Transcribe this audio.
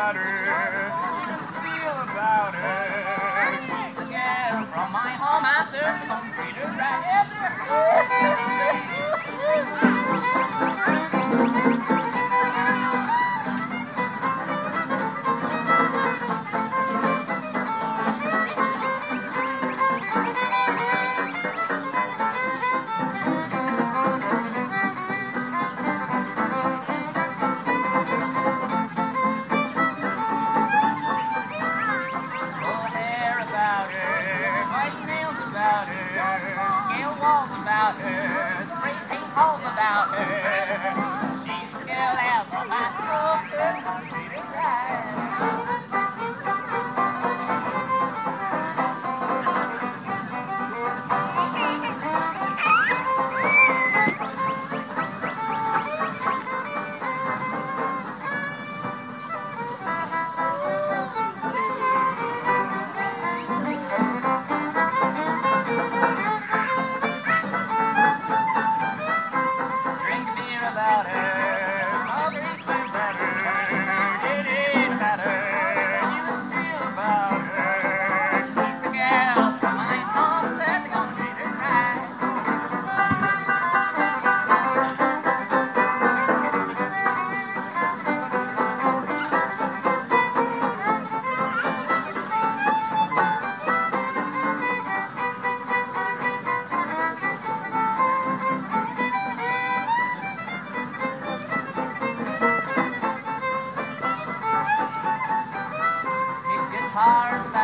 about her. Feel about her. She's the girl from my home. I'm certainly gonna treat her right. About her, spray paint all about her. She's the girl out from my closer, gonna treat it right. About her, Marguerite went better, it ain't matter, you must feel about her, she's the gal from my home, certainly gonna treat her right. Guitars about